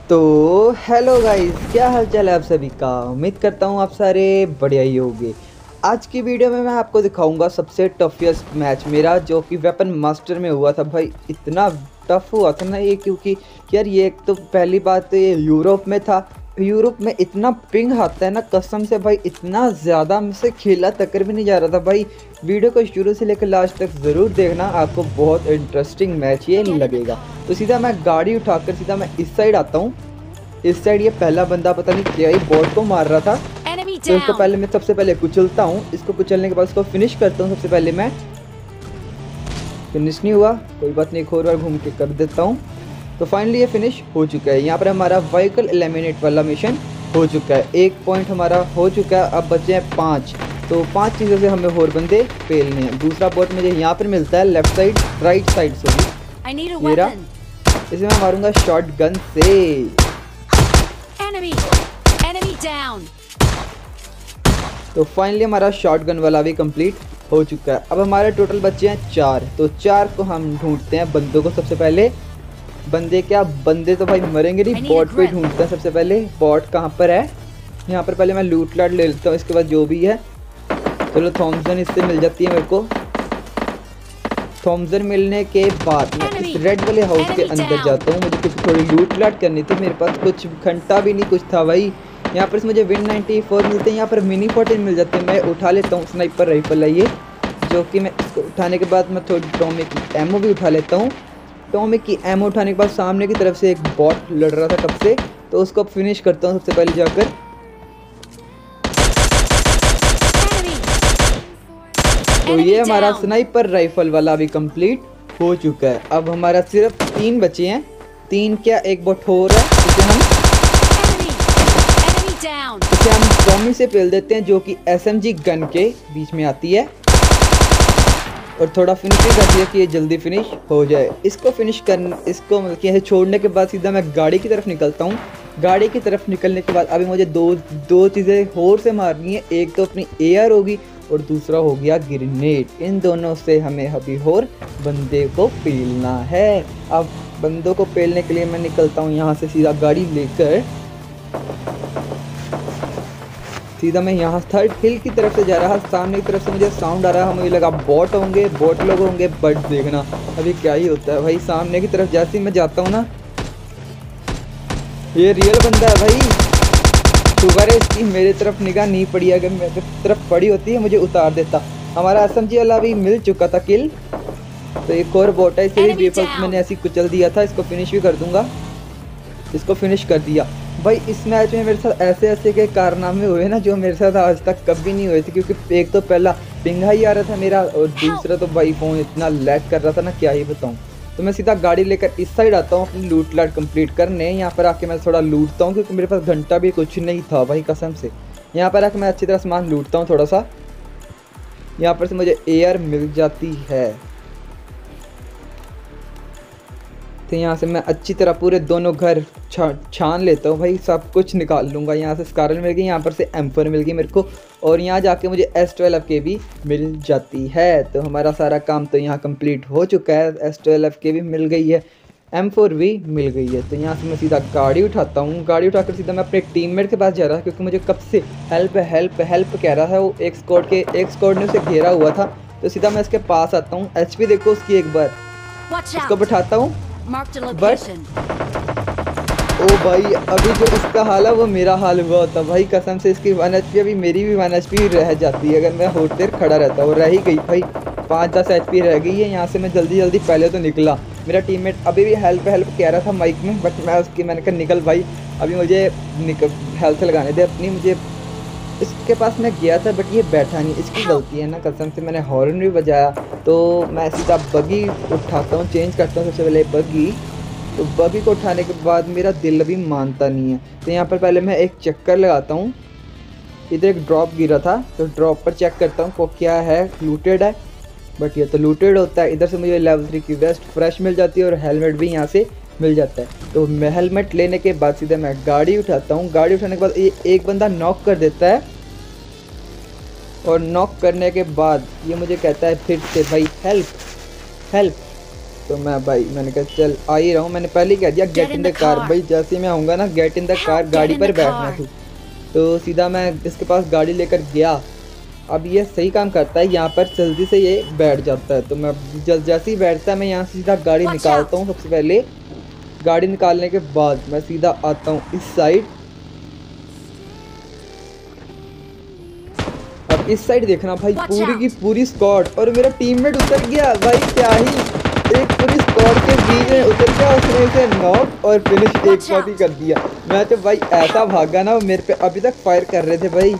तो hello guys, क्या हाल चाल है आप सभी का। उम्मीद करता हूँ आप सारे बढ़िया ही होंगे। आज की वीडियो में मैं आपको दिखाऊंगा सबसे टफेस्ट मैच मेरा, जो कि वेपन मास्टर में हुआ था। भाई इतना टफ हुआ था ना ये, क्योंकि यार ये एक तो पहली बात तो ये यूरोप में था। यूरोप में इतना पिंग आता है ना, कसम से भाई इतना ज़्यादा मुझसे खेला तक भी नहीं जा रहा था। भाई वीडियो को शुरू से लेकर लास्ट तक ज़रूर देखना, आपको बहुत इंटरेस्टिंग मैच ये लगेगा। तो सीधा मैं गाड़ी उठाकर सीधा मैं इस साइड आता हूँ। इस साइड ये पहला बंदा पता नहीं क्या ही बॉट को मार रहा था, तो इसको पहले मैं सबसे पहले कुचलता हूँ। इसको कुचलने के बाद इसको फिनिश करता हूँ। सबसे पहले मैं फिनिश नहीं हुआ, कोई बात नहीं, एक और बार घूम के कर देता हूँ। तो फाइनली ये फिनिश हो चुका है। यहाँ पर हमारा व्हीकल एलिमिनेट वाला मिशन हो चुका है। 1 पॉइंट हमारा हो चुका है, अब बचे हैं 5। तो 5 चीज़ों से हमें और बंदे पेलने हैं। दूसरा बॉट मुझे यहाँ पर मिलता है लेफ्ट साइड, राइट साइड से मेरा। इसे मैं मारूंगा शॉर्ट गन से। तो फाइनली हमारा शॉर्ट गन वाला भी कंप्लीट हो चुका है। अब हमारे टोटल बच्चे हैं 4। तो 4 को हम ढूंढते हैं बंदों को। सबसे पहले बंदे तो भाई मरेंगे नहीं, बॉट पे ढूंढते हैं सबसे पहले। बॉट कहाँ पर है? यहाँ पर पहले मैं लूट लाट ले लेता हूँ, इसके बाद जो भी है। चलो थॉमसन इससे मिल जाती है मेरे को। थॉमसन मिलने के बाद मैं इस रेड वाले हाउस के अंदर जाता हूँ। मुझे कुछ थोड़ी लूट लाट करनी थी, मेरे पास कुछ घंटा भी नहीं कुछ था भाई। यहाँ पर मुझे विन 94 मिलते हैं, यहाँ पर मिनी 14 मिल जाते हैं। मैं उठा लेता हूँ स्नाइपर राइफल है ये, जो कि मैं इसको उठाने के बाद मैं थोड़ी टॉमिक की एमओ भी उठा लेता हूँ। टॉमिक की एमओ उठाने के बाद सामने की तरफ से एक बॉट लड़ रहा था कब से, तो उसको फिनिश करता हूँ सबसे पहले जाकर। तो ये हमारा स्नाइपर राइफल वाला भी कंप्लीट हो चुका है। अब हमारा सिर्फ 3 बचे हैं। 3 क्या, एक बॉट हो रहा है, इसे हम टॉमी से पेल देते हैं, जो कि एसएमजी गन के बीच में आती है। और थोड़ा फिनिशिंग कर दिया कि ये जल्दी फिनिश हो जाए। इसको मतलब छोड़ने के बाद सीधा मैं गाड़ी की तरफ निकलता हूँ। गाड़ी की तरफ निकलने के बाद अभी मुझे दो चीज़ें और से मारनी है। एक तो अपनी एयर होगी और दूसरा हो गया ग्रेनेड। इन दोनों से हमें अभी और बंदे को पेलना है। अब बंदों को पेलने के लिए मैं निकलता हूँ यहाँ से सीधा गाड़ी लेकर। सीधा मैं यहाँ 3rd हिल की तरफ से जा रहा। सामने की तरफ से मुझे साउंड आ रहा, मुझे लगा बॉट लोग होंगे, बट देखना अभी क्या ही होता है भाई। सामने की तरफ जैसे ही मैं जाता हूँ ना, ये रियल बंदा है भाई। शुगर है इसकी मेरे तरफ निगाह नहीं पड़ी, अगर मेरे तरफ पड़ी होती है मुझे उतार देता। हमारा एसएमजी वाला भी मिल चुका था किल। तो एक और बॉट है, इसे भी मैंने ऐसे कुचल दिया था। इसको फिनिश भी कर दूंगा। इसको फिनिश कर दिया। भाई इस मैच में मेरे साथ ऐसे के कारनामे हुए ना, जो मेरे साथ आज तक कभी नहीं हुए थे। क्योंकि एक तो पहला पिंगा ही आ रहा था मेरा, और दूसरा तो भाई फ़ोन इतना लैग कर रहा था ना, क्या ही बताऊँ। तो मैं सीधा गाड़ी लेकर इस साइड आता हूँ अपनी लूट लाट कंप्लीट करने। यहाँ पर आके मैं थोड़ा लूटता हूँ, क्योंकि मेरे पास घंटा भी कुछ नहीं था भाई कसम से। यहाँ पर आके मैं अच्छी तरह सामान लूटता हूँ थोड़ा सा। यहाँ पर से मुझे एयर मिल जाती है, तो यहाँ से मैं अच्छी तरह पूरे दोनों घर छान लेता हूँ भाई, सब कुछ निकाल लूँगा। यहाँ से स्कारल मिल गई, यहाँ पर से M4 मिल गई मेरे को, और यहाँ जाके मुझे S12F भी मिल जाती है। तो हमारा सारा काम तो यहाँ कंप्लीट हो चुका है। S12F भी मिल गई है, M4 भी मिल गई है। तो यहाँ से मैं सीधा गाड़ी उठाता हूँ। गाड़ी उठाकर सीधा मैं अपने टीममेट के पास जा रहा था, क्योंकि मुझे कब से हेल्प कह रहा था वो। एक स्क्वाड ने उसे घेरा हुआ था। तो सीधा मैं इसके पास आता हूँ। HP देखो उसकी एक बार, इसको बैठाता हूँ। बट ओ भाई, अभी जो इसका हाल है वो मेरा हाल हुआ होता भाई कसम से। इसकी 1 HP अभी मेरी भी 1 HP रह जाती है अगर मैं होट देर खड़ा रहता। और रह ही गई भाई, 5-10 HP रह गई है। यहाँ से मैं जल्दी पहले तो निकला। मेरा टीममेट अभी भी हेल्प कह रहा था माइक में, बट मैंने कहा निकल भाई, अभी मुझे हेल्थ लगाने दे अपनी। मुझे इसके पास मैं गया था, बट ये बैठा नहीं, इसकी गलती है ना कसम से। मैंने हॉर्न भी बजाया। तो मैं सीधा बगी उठाता हूँ, चेंज करता हूँ सबसे पहले बगी। तो बगी को उठाने के बाद मेरा दिल भी मानता नहीं है। तो यहाँ पर पहले मैं एक चक्कर लगाता हूँ। इधर एक ड्रॉप गिरा था, तो ड्रॉप पर चेक करता हूँ को क्या है, लूटेड है। बट ये तो लूटेड होता है। इधर से मुझे लेवल 3 की वेस्ट फ्रेश मिल जाती है, और हेलमेट भी यहाँ से मिल जाता है। तो मैं हेलमेट लेने के बाद सीधे मैं गाड़ी उठाता हूँ। गाड़ी उठाने के बाद एक बंदा नॉक कर देता है, और नॉक करने के बाद ये मुझे कहता है फिर से भाई हेल्प। तो मैं भाई मैंने कहा चल आ ही रहा हूँ, मैंने पहले ही कह दिया गेट इन द कार। भाई जैसे ही मैं आऊँगा ना गेट इन द कार, गाड़ी पर बैठना तू। तो सीधा मैं इसके पास गाड़ी लेकर गया। अब ये सही काम करता है, यहाँ पर जल्दी से ये बैठ जाता है। तो मैं जैसे ही बैठता है मैं यहाँ से सीधा गाड़ी निकालता हूँ। सबसे पहले गाड़ी निकालने के बाद मैं सीधा आता हूँ इस साइड। अब इस साइड देखना भाई, पूरी की पूरी स्क्वाड और मेरा टीममेट उतर गया। भाई क्या ही, एक पूरी स्क्वाड के बीच में उतर गया, उसने इसे नॉक और फिनिश एक शॉट ही कर दिया। मैं तो भाई ऐसा भागा ना, मेरे पे अभी तक फायर कर रहे थे भाई।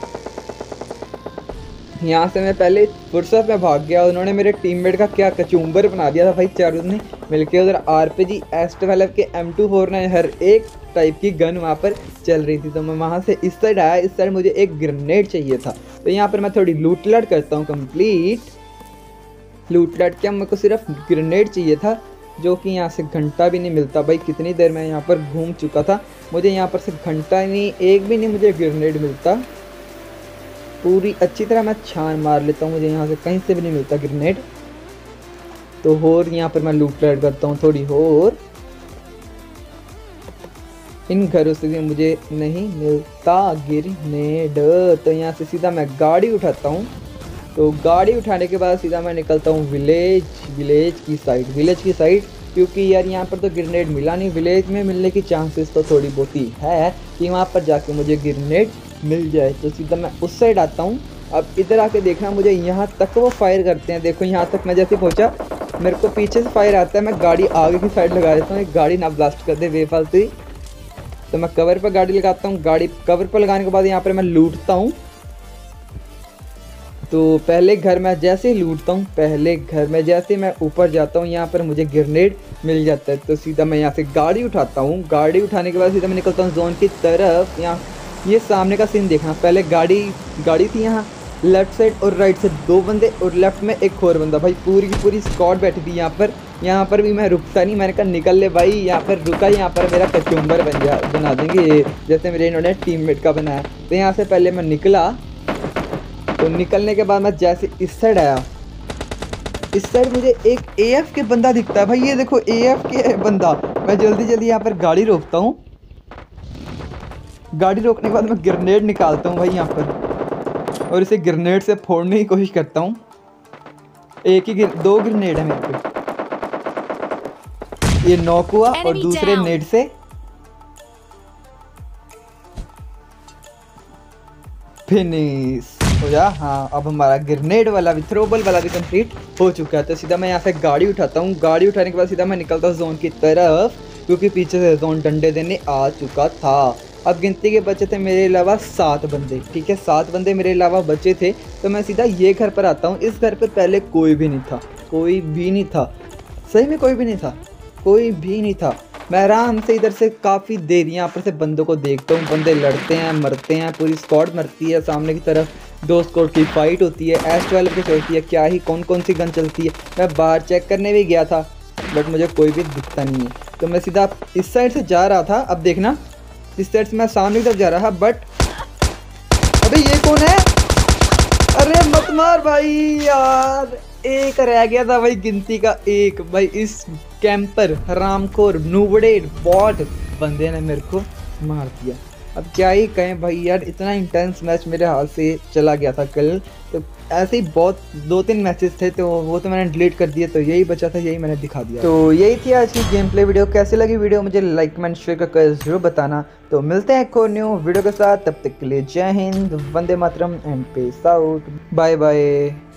यहाँ से मैं पहले फुर्सत में भाग गया, उन्होंने मेरे टीममेट का क्या कचूम्बर बना दिया था भाई। चारों ने मिलके उधर RPG S12 के M249 हर एक टाइप की गन वहाँ पर चल रही थी। तो मैं वहाँ से इस साइड आया, इस साइड मुझे एक ग्रेनेड चाहिए था। तो यहाँ पर मैं थोड़ी लूट लट करता हूँ, कंप्लीट लूट लट क्या, मेरे को सिर्फ ग्रेनेड चाहिए था, जो कि यहाँ से घंटा भी नहीं मिलता भाई। कितनी देर मैं यहाँ पर घूम चुका था, मुझे यहाँ पर से घंटा नहीं, एक भी नहीं मुझे ग्रेनेड मिलता। पूरी अच्छी तरह मैं छान मार लेता हूँ, मुझे यहाँ से कहीं से भी नहीं मिलता ग्रेनेड। तो और यहाँ पर मैं लूट लट करता हूँ थोड़ी और, इन घरों से भी मुझे नहीं मिलता ग्रेनेड। तो यहाँ से सीधा मैं गाड़ी उठाता हूँ। तो गाड़ी उठाने के बाद सीधा मैं निकलता हूँ विलेज की साइड, क्योंकि यार यहाँ पर तो ग्रेनेड मिला नहीं। विलेज में मिलने की चांसेस तो थोड़ी बहुत ही है कि वहाँ पर जाके मुझे ग्रेनेड मिल जाए। तो सीधा मैं उस साइड आता हूँ। अब इधर आके देखना, मुझे यहाँ तक वो फायर करते हैं। देखो यहाँ तक मैं जैसे पहुँचा, मेरे को पीछे से फायर आता है। मैं गाड़ी आगे की साइड लगा देता हूँ, एक गाड़ी ना ब्लास्ट कर दे बेफालतू ही। तो मैं कवर पर गाड़ी लगाता हूँ, गाड़ी कवर पर लगाने के बाद यहाँ पर मैं लूटता हूँ। तो पहले घर में जैसे ही लूटता हूँ, पहले घर में जैसे मैं ऊपर जाता हूँ, यहाँ पर मुझे ग्रेनेड मिल जाता है। तो सीधा मैं यहाँ से गाड़ी उठाता हूँ। गाड़ी उठाने के बाद सीधा मैं निकलता हूँ जोन की तरफ। यहाँ ये सामने का सीन देखना, पहले गाड़ी थी यहाँ लेफ्ट साइड और राइट साइड 2 बंदे और लेफ्ट में एक और बंदा। भाई पूरी की पूरी स्क्वाड बैठी थी यहाँ पर भी मैं रुकता नहीं, मैंने कहा निकल ले भाई। यहाँ पर रुका, यहाँ पर मेरा कचुम्बर बना देंगे जैसे मेरे इन्होंने टीममेट का बनाया। तो यहाँ से पहले मैं निकला। तो निकलने के बाद मैं जैसे इस साइड आया, इस साइड मुझे एक AF के बंदा दिखता है। भाई ये देखो AF के बंदा। मैं जल्दी यहाँ पर गाड़ी रोकता हूँ। गाड़ी रोकने के बाद मैं ग्रेनेड निकालता हूँ भाई यहाँ पर, और इसे ग्रेनेड से फोड़ने की कोशिश करता हूँ। 2 ग्रेनेड है मेरे पे, ये नॉक हुआ और दूसरे नेड से फिनिश हो जा। हाँ, अब हमारा ग्रेनेड वाला भी, थ्रोबल वाला भी कंप्लीट हो चुका है। तो सीधा मैं यहाँ से गाड़ी उठाता हूँ। गाड़ी उठाने के बाद सीधा मैं निकलता हूँ जोन की तरफ, क्योंकि पीछे से जोन डंडे देने आ चुका था। अब गिनती के बचे थे मेरे अलावा 7 बंदे, ठीक है 7 बंदे मेरे अलावा बचे थे। तो मैं सीधा ये घर पर आता हूँ। इस घर पर पहले कोई भी नहीं था, सही में कोई भी नहीं था। मैं आराम से इधर से काफ़ी देर यहाँ पर से बंदों को देखता हूँ। बंदे लड़ते हैं, मरते हैं, पूरी स्क्वाड मरती है। सामने की तरफ 2 स्क्वाड की फाइट होती है, S12 की चलती है, क्या ही कौन सी गन चलती है। मैं बाहर चेक करने भी गया था, बट मुझे कोई भी दिखता नहीं है। तो मैं सीधा इस साइड से जा रहा था। अब देखना, इस साइड से मैं सामने की तरफ जा रहा था, बट अबे ये कौन है? अरे मत मार भाई यार, एक रह गया था भाई, गिनती का एक। भाई इस कैंपर हरामखोर नूबड़े बॉट बंदे ने मेरे को मार दिया। अब क्या ही कहें भाई यार, इतना इंटेंस मैच मेरे हाथ से चला गया था कल। तो ऐसे ही बहुत 2-3 मैचेस थे, तो वो तो मैंने डिलीट कर दिया। तो यही बचा था, यही मैंने दिखा दिया। तो यही थी आज की गेम प्ले वीडियो। कैसी लगी वीडियो मुझे लाइक कमेंट शेयर करके जरूर बताना। तो मिलते हैं एक और न्यू वीडियो के साथ, तब तक के लिए जय हिंद, वंदे मातरम and peace out, bye bye.